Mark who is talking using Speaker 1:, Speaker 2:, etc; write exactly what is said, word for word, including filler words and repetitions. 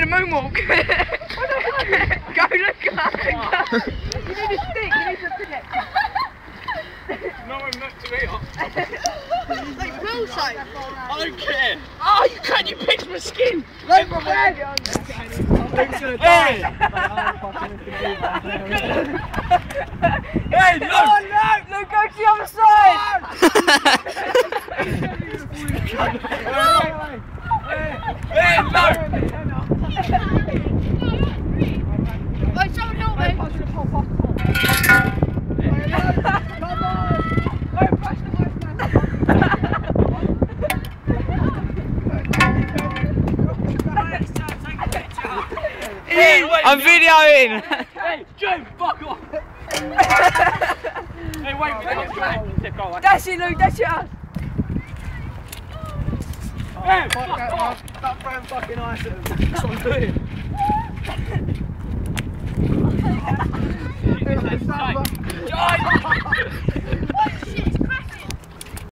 Speaker 1: doing a moonwalk. Go, Luca. You need a stick, you need to pick it.
Speaker 2: No, I'm not to eat off.
Speaker 1: Like, will say.
Speaker 2: I don't care.
Speaker 1: Oh, you can't, you pinched my skin. Like, my bag.
Speaker 2: Hey! Hey, no!
Speaker 1: Oh, no! Luke, go to the other side.
Speaker 2: Hey, no!
Speaker 1: Wait, someone help me.
Speaker 3: I'm videoing!
Speaker 2: Hey, Jim, fuck off! Hey, wait, we don't try.
Speaker 1: That's it, Luke, that's it.
Speaker 2: Hey, fuck off! Stop throwing fucking ice at him. That's what I'm doing.